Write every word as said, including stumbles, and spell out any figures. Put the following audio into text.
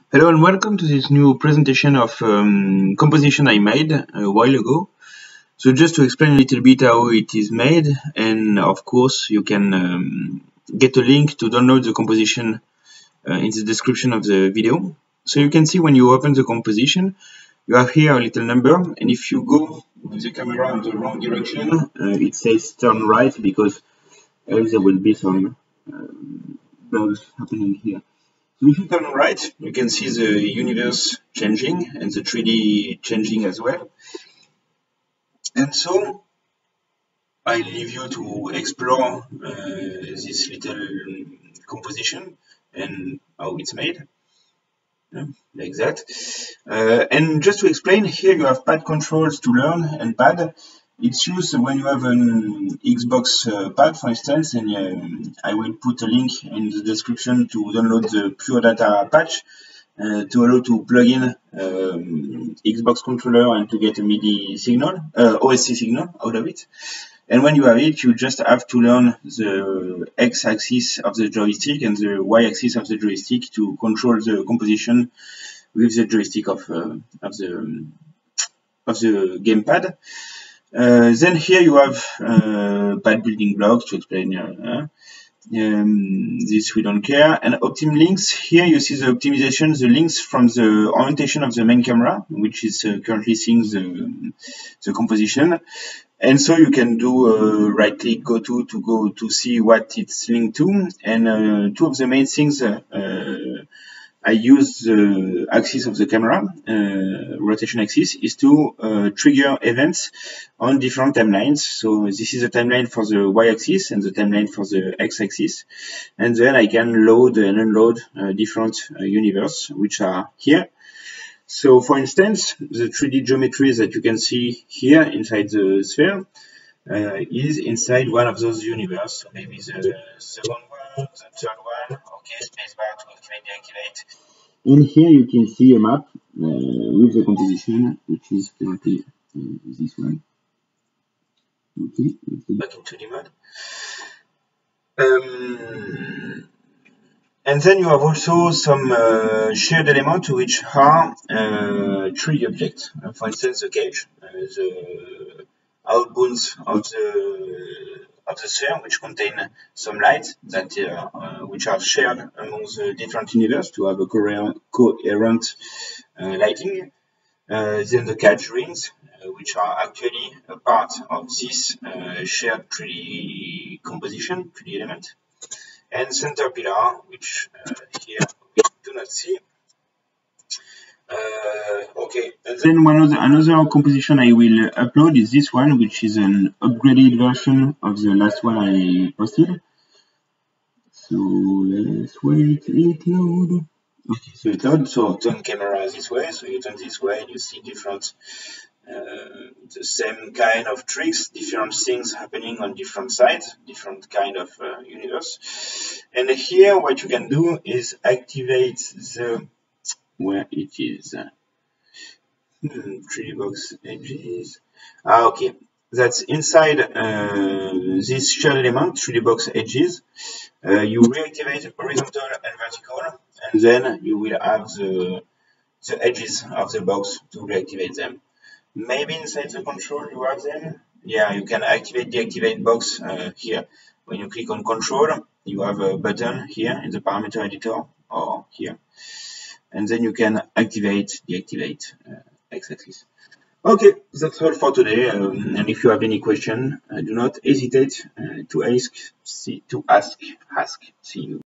Hello and welcome to this new presentation of um, composition I made a while ago. So just to explain a little bit how it is made, and of course you can um, get a link to download the composition uh, in the description of the video. So you can see when you open the composition, you have here a little number, and if you go with the camera in the wrong direction, uh, it says turn right because else there will be some um, bugs happening here. So if you turn right, you can see the universe changing and the three D changing as well. And so I leave you to explore uh, this little composition and how it's made, yeah, like that. Uh, and just to explain, here you have pad controls to learn and pad. It's used when you have an Xbox uh, pad, for instance, and um, I will put a link in the description to download the Pure Data patch uh, to allow to plug in um, Xbox controller and to get a MIDI signal, uh, O S C signal out of it. And when you have it, you just have to learn the X-axis of the joystick and the Y-axis of the joystick to control the composition with the joystick of uh, of the of the gamepad. Uh, then here you have uh, pad building blocks to explain uh, um, this we don't care, and optim links. Here you see the optimization, the links from the orientation of the main camera, which is uh, currently seeing the, the composition. And so you can do uh, right click go to to go to see what it's linked to. And uh, two of the main things uh, uh, I use the axis of the camera, uh, rotation axis, is to uh, trigger events on different timelines. So this is the timeline for the y-axis and the timeline for the x-axis. And then I can load and unload uh, different uh, universe, which are here. So for instance, the three D geometries that you can see here inside the sphere uh, is inside one of those universe. So maybe the second one, the third one. Okay, spacebar to activate, deactivate. And here you can see a map uh, with the composition, which is currently uh, this one. Okay, let's go back into the mode. Um, and then you have also some uh, shared elements which are uh, three D objects. Uh, for instance, the cage, uh, the outbounds of the of the sphere, which contain some lights that uh, uh, which are shared among the different universe to have a coherent, coherent uh, lighting. Uh, then the cage rings, uh, which are actually a part of this uh, shared three D composition, three D element. And center pillar, which uh, here we do not see. Uh, okay, and then one other, another composition I will upload is this one, which is an upgraded version of the last one I posted. So let's wait it load. Okay, so it loads. So turn camera this way. So you turn this way, and you see different, uh, the same kind of tricks, different things happening on different sides, different kind of uh, universe. And here, what you can do is activate the where it is uh, hmm, three D box edges. Ah, okay, that's inside uh, this shell element, three D box edges. Uh, you reactivate horizontal and vertical, and then you will have the the edges of the box to reactivate them. Maybe inside the control you have them. Yeah, you can activate deactivate box uh, here. When you click on control, you have a button here in the parameter editor or here. And then you can activate, deactivate uh, x-axis. Okay, that's all for today. Um, and if you have any question, uh, do not hesitate uh, to ask. See, to ask. Ask. See you.